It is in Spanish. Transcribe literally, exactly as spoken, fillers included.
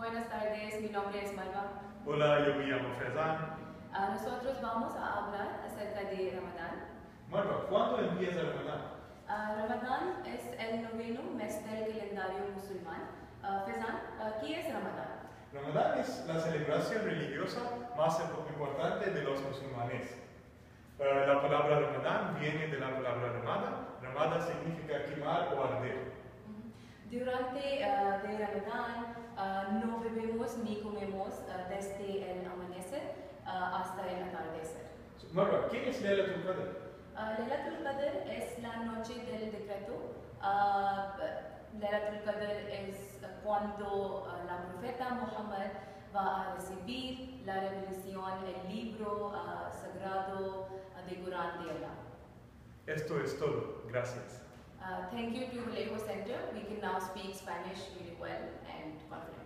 Buenas tardes, mi nombre es Marwa. Hola, yo me llamo Faizan. Uh, nosotros vamos a hablar acerca de Ramadán. Marwa, ¿cuándo empieza Ramadán? Uh, Ramadán es el noveno mes del calendario musulmán. Uh, Faizan, uh, ¿qué es Ramadán? Ramadán es la celebración religiosa más importante de los musulmanes. Uh, la palabra Ramadán viene de la palabra Ramada. Ramada significa quemar o arder. Durante uh, de Ramadán uh, no bebemos ni comemos uh, desde el amanecer uh, hasta el atardecer. Marwa, ¿qué es Laylatul Qadr? Uh, Laylatul Qadr es la noche del decreto. Uh, Laylatul Qadr es cuando uh, la profeta Muhammad va a recibir la revelación, el libro uh, sagrado uh, de Corán de Allah. Esto es todo. Gracias. Uh, thank you to Vallejo Center. We can now speak Spanish really well and confidently.